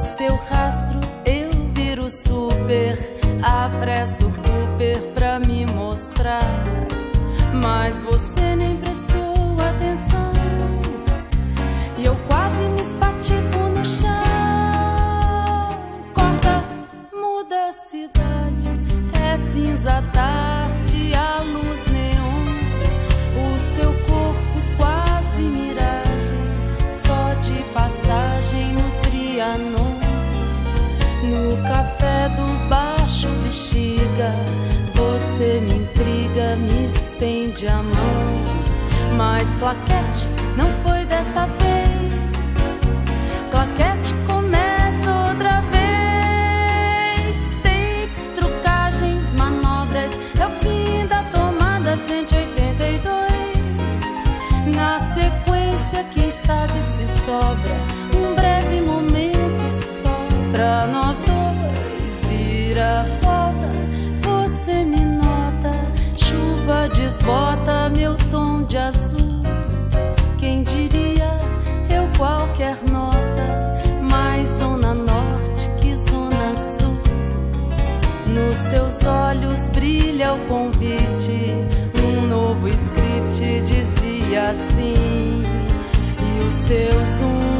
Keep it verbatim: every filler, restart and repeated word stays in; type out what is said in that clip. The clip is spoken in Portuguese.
seu rastro eu viro super, apresso o Cooper pra me mostrar, mas você nem prestou atenção e eu quase me espatifo no chão. Corta, muda a cidade, é cinza tarde, a luz neon, o seu corpo quase miragem, só de passagem no Trianon. No café do Baixo Bexiga, você me intriga, me estende a mão, mas claquete não foi dessa vez, claquete começa outra vez. Takes, trucagens, manobras, é o fim da tomada cento e oitenta e dois. Na sequência, quem sabe se sobra um breve momento só pra nós dois. Vira, volta, você me nota, chuva desbota meu tom de azul. Quem diria eu qualquer nota, mais zona norte que zona sul. Nos seus olhos brilha o convite, um novo script dizia assim, e o seu zoom